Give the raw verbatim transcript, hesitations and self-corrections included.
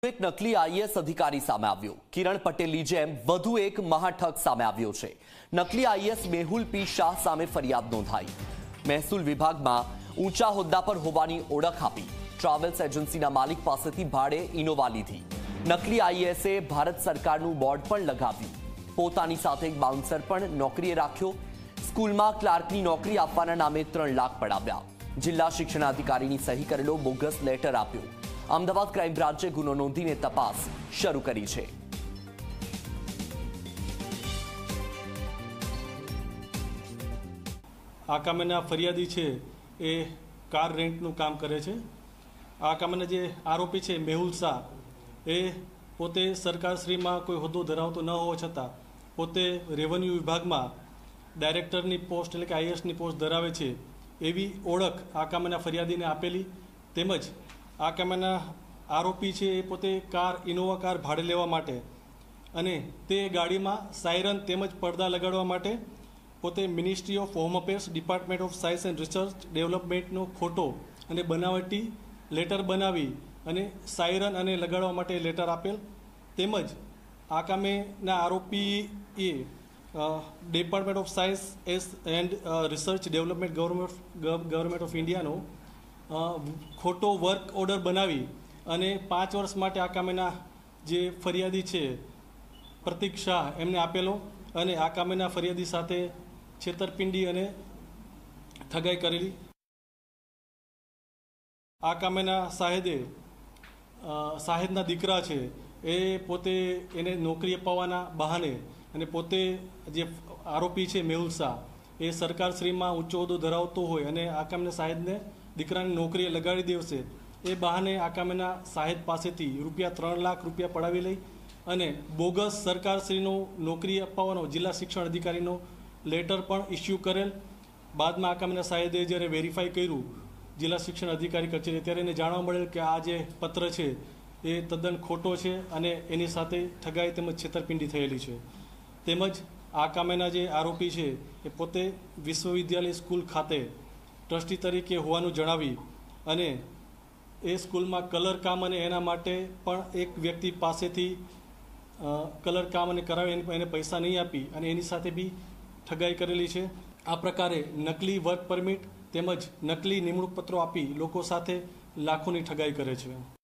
એક નકલી આઈએએસ અધિકારી સામે આવ્યો। કિરણ પટેલની જેમ વધુ એક મહાઠગ સામે આવ્યો છે। નકલી આઈએએસ મેહુલ પી શાહ સામે ફરિયાદ નોંધાઈ। મહેસૂલ વિભાગમાં ઊંચા હોદ્દા પર હોવાની ઓળખ આપી ટ્રાવેલ્સ એજન્સીના માલિક પાસેથી ભાડે ઇનોવા લીધી। નકલી આઈએએસે ભારત સરકારનું બોર્ડ પણ લગાવ્યું। પોતાની સાથે એક બાઉન્સર પણ નોકરીએ રાખ્યો। સ્કૂલમાં ક્લાર્કની નોકરી આપવાના નામે ત્રણ લાખ પડાવ્યા। જિલ્લા શિક્ષણાધિકારીની સહી કરેલો બોગસ લેટર આપ્યો। અમદાવાદ ક્રાઇમ બ્રાન્ચે ગુનો નોંધીને તપાસ શરૂ કરી છે। આ કામના ફરિયાદી છે એ કાર રેન્ટનું કામ કરે છે। આ કામના જે આરોપી છે મેહુલ શાહ એ પોતે સરકારશ્રીમાં કોઈ હોદ્દો ધરાવતો ન હોવા છતાં પોતે રેવન્યુ વિભાગમાં ડાયરેક્ટરની પોસ્ટ એટલે કે આઈએએસની પોસ્ટ ધરાવે છે એવી ઓળખ આ કામના ફરિયાદીને આપેલી। તેમજ આ કામના આરોપી છે એ પોતે કાર ઇનોવા કાર ભાડે લેવા માટે અને તે ગાડીમાં સાયરન તેમજ પડદા લગાડવા માટે પોતે ministry of home affairs department of science and research ડેવલપમેન્ટનો ખોટો અને બનાવટી લેટર બનાવી અને સાયરન અને લગાડવા માટે લેટર આપેલ। તેમજ આ કામેના આરોપીએ department of science and research development government government of ઇન્ડિયાનો ખોટો વર્ક ઓર્ડર બનાવી અને પાંચ વર્ષ માટે આ કામેના જે ફરિયાદી છે પ્રતિક શાહ એમને આપેલો અને આ કામેના ફરિયાદી સાથે છેતરપિંડી અને ઠગાઈ કરેલી। આ કામેના શાહેદે શાહેદના દીકરા છે એ પોતે એને નોકરી અપાવવાના બહાને અને પોતે જે આરોપી છે મેહુલ શાહ એ સરકારશ્રીમાં ઊંચો હોદ્દો ધરાવતો હોય અને આ કામના શાહેદને દીકરાની નોકરીએ લગાડી દેવશે એ બહાને આ કામના શાહેદ પાસેથી રૂપિયા ત્રણ લાખ રૂપિયા પડાવી લઈ અને બોગસ સરકારશ્રીનો નોકરી અપાવવાનો જિલ્લા શિક્ષણ અધિકારીનો લેટર પણ ઇસ્યુ કરેલ। બાદમાં આ કામના શાહેદે જ્યારે વેરીફાઈ કર્યું જિલ્લા શિક્ષણ અધિકારી કચેરી ત્યારે એને જાણવા મળેલ કે આ જે પત્ર છે એ તદ્દન ખોટો છે અને એની સાથે ઠગાઈ તેમજ છેતરપિંડી થયેલી છે। તેમજ આ કામના જે આરોપી છે એ પોતે વિશ્વવિદ્યાલય સ્કૂલ ખાતે ટ્રસ્ટી તરીકે હોવાનું જણાવી અને એ સ્કૂલમાં કલર કામ અને એના માટે પણ એક વ્યક્તિ પાસેથી કલર કામ અને કરાવી એને પૈસા નહીં આપી અને એની સાથે બી ઠગાઈ કરેલી છે। આ પ્રકારે નકલી વર્ક પરમિટ તેમજ નકલી નિમણૂક પત્રો આપી લોકો સાથે લાખોની ઠગાઈ કરે છે।